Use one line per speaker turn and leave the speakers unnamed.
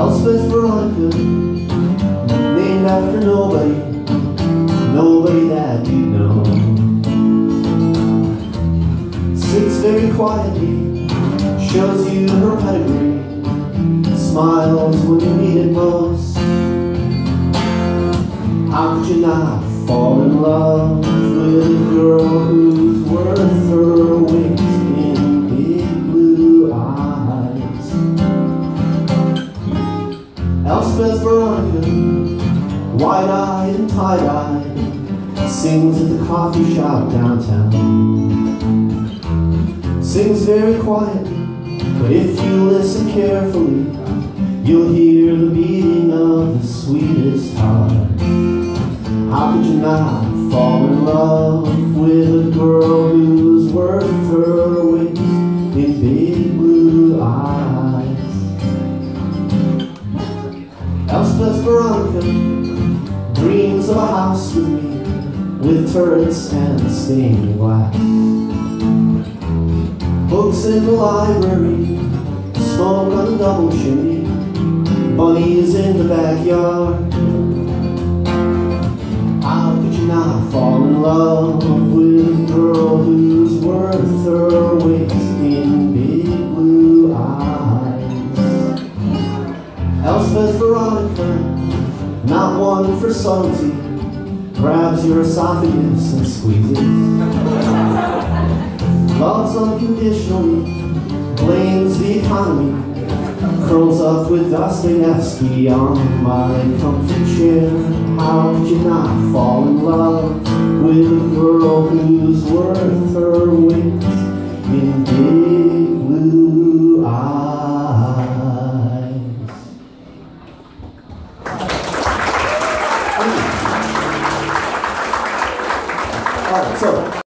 Elspeth Veronica, named after nobody that you know. Sits very quietly, shows you her pedigree, smiles when you need it most. How could you not fall in love with a girl who's worth her weight in big blue eyes? Elspeth Veronica, wide-eyed and tie-dyed, sings at the coffee shop downtown. Sings very quietly, but if you listen carefully, you'll hear the beating of the sweetest heart. How could you not fall in love with a girl who's worth her weight in big blue eyes? Elspeth Veronica dreams of a house with me, with turrets and stained glass, books in the library, smoke on a double chimney, bunnies in the backyard. How could you not fall in love with a girl who's worth her weight in big blue eyes? Elspeth Veronica, not one for subtlety, grabs your esophagus and squeezes. Loves unconditionally, blames the economy, curls up with Dostoevsky on my comfy chair. How could you not fall in love with a girl who's worth her weight in big blue eyes? All right, so